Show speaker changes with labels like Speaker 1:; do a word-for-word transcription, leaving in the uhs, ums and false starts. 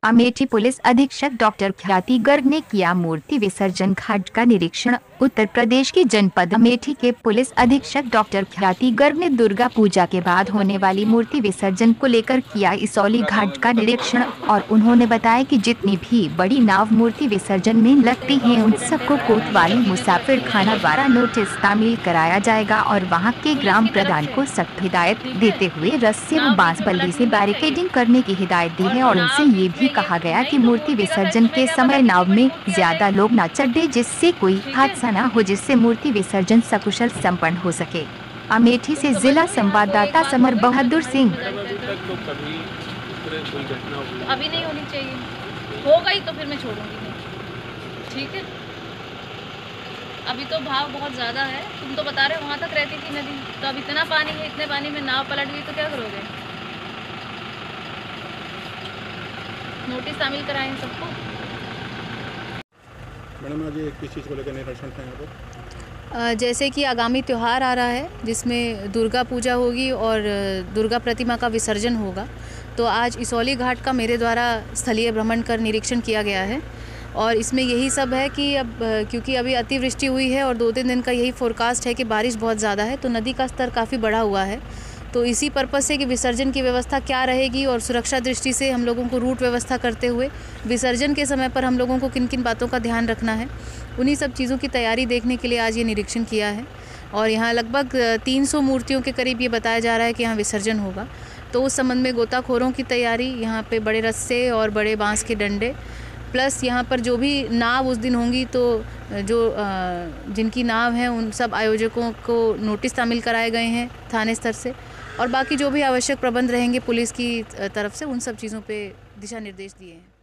Speaker 1: Amethi police अधीक्षक doctor ख्याति गर्ग ने किया मूर्ति विसर्जन घाट का निरीक्षण। उत्तर प्रदेश के जनपद अमेठी के पुलिस अधीक्षक डॉक्टर ख्याति गर्ग ने दुर्गा पूजा के बाद होने वाली मूर्ति विसर्जन को लेकर किया इसौली घाट का निरीक्षण और उन्होंने बताया कि जितनी भी बड़ी नाव मूर्ति विसर्जन में लगती हैं उन सबको कोतवाली मुसाफिर खाना द्वारा नोटिस तामील कराया जाएगा और वहां के ग्राम प्रधान को सख्त हिदायत देते हुए रस्सी व बांस बल्ली से बैरिकेडिंग करने की हिदायत दी है और उनसे ये भी कहा गया कि मूर्ति विसर्जन के समय नाव में ज्यादा लोग न चढ़े जिससे कोई हादसा न हो, जिससे मूर्ति विसर्जन सकुशल संपन्न हो सके। अमेठी से जिला संवाददाता समर बहादुर सिंह।
Speaker 2: अभी नहीं होनी चाहिए, हो गई तो फिर मैं छोड़ूंगी नहीं, ठीक है। अभी तो भाव बहुत ज़्यादा है, तुम तो बता रहे हो वहाँ तक रहती थी नदी, तो अब इतना पानी है, इतने पानी में नाव पलट गई तो क्या करोगे? नोटिस शामिल कराएं सबको।
Speaker 3: मैडम आज ये किस चीज़ को लेकर निरीक्षण था यहाँ पर?
Speaker 2: जैसे कि आगामी त्यौहार आ रहा है जिसमें दुर्गा पूजा होगी और दुर्गा प्रतिमा का विसर्जन होगा, तो आज इसौली घाट का मेरे द्वारा स्थलीय भ्रमण कर निरीक्षण किया गया है और इसमें यही सब है कि अब क्योंकि अभी अतिवृष्टि हुई है और दो तीन दिन का यही फोरकास्ट है कि बारिश बहुत ज़्यादा है, तो नदी का स्तर काफ़ी बढ़ा हुआ है। तो इसी पर्पज़ से कि विसर्जन की व्यवस्था क्या रहेगी और सुरक्षा दृष्टि से हम लोगों को रूट व्यवस्था करते हुए विसर्जन के समय पर हम लोगों को किन किन बातों का ध्यान रखना है, उन्हीं सब चीज़ों की तैयारी देखने के लिए आज ये निरीक्षण किया है। और यहाँ लगभग तीन सौ मूर्तियों के करीब ये बताया जा रहा है कि यहाँ विसर्जन होगा, तो उस संबंध में गोताखोरों की तैयारी, यहाँ पे बड़े रस्से और बड़े बांस के डंडे, प्लस यहाँ पर जो भी नाव उस दिन होंगी तो जो जिनकी नाव हैं उन सब आयोजकों को नोटिस शामिल कराए गए हैं थाने स्तर से, और बाकी जो भी आवश्यक प्रबंध रहेंगे पुलिस की तरफ से उन सब चीज़ों पे दिशा निर्देश दिए हैं।